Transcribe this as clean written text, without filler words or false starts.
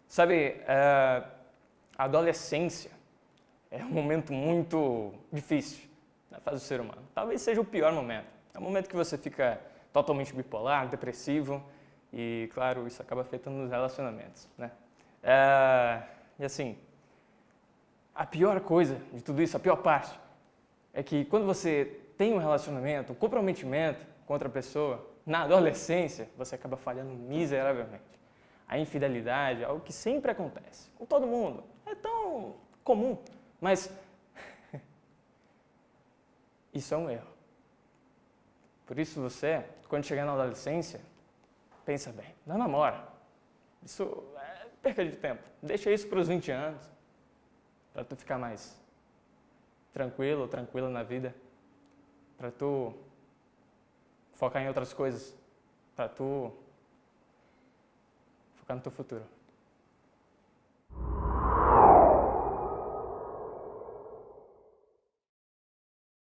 Sabe, a adolescência é um momento muito difícil na fase do ser humano. Talvez seja o pior momento. É o momento que você fica totalmente bipolar, depressivo e, claro, isso acaba afetando os relacionamentos, né? E assim, a pior coisa de tudo isso, a pior parte, é que quando você tem um relacionamento, um comprometimento com outra pessoa, na adolescência, você acaba falhando miseravelmente. A infidelidade é algo que sempre acontece, com todo mundo. É tão comum, mas isso é um erro. Por isso você, quando chegar na adolescência, pensa bem, não namora. Isso é perca de tempo. Deixa isso para os 20 anos, para tu ficar mais tranquilo ou tranquila na vida, para tu focar em outras coisas, para tu focar no teu futuro.